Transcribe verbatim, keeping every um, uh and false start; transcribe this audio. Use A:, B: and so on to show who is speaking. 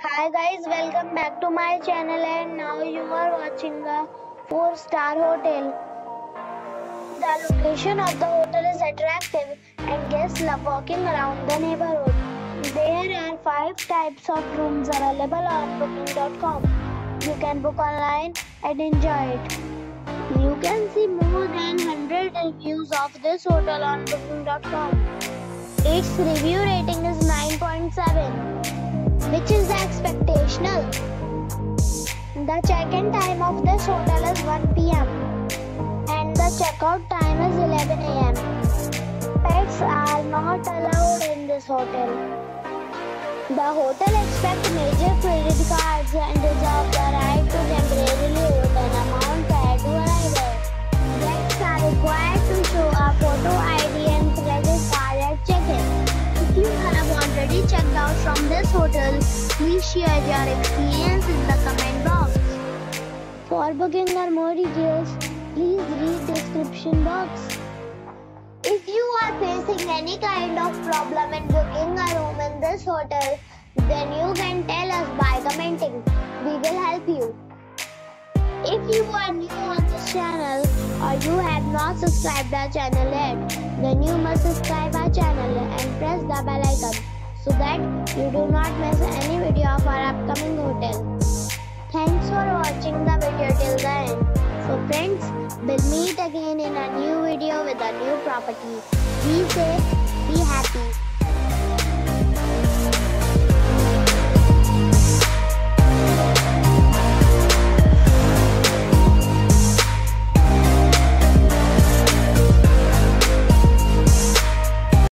A: Hi guys, welcome back to my channel and now you are watching a four star hotel. The location of the hotel is attractive and guests love walking around the neighborhood. There are five types of rooms available on booking dot com. You can book online and enjoy it. You can see more than one hundred reviews of this hotel on booking dot com. Its review rating is nine point seven. Which is the expectational. The check-in time of this hotel is one p m and the check-out time is eleven a m Pets are not allowed in this hotel. The hotel accepts major credit cards and reserves the right to temporarily hold an amount prior to arrival. Guests are required to show a photo I D and credit card at check-in. If you have already checked out from this hotel, please share your experience in the comment box. For booking or more details, please read description box. If you are facing any kind of problem in booking a room in this hotel, then you can tell us by commenting. We will help you. If you are new on this channel or you have not subscribed our channel yet, then you must subscribe our channel and press the bell icon so that you do not miss any video of our upcoming hotel. Thanks for watching the video till the end. So friends, we'll meet again in a new video with a new property. Be safe, be happy.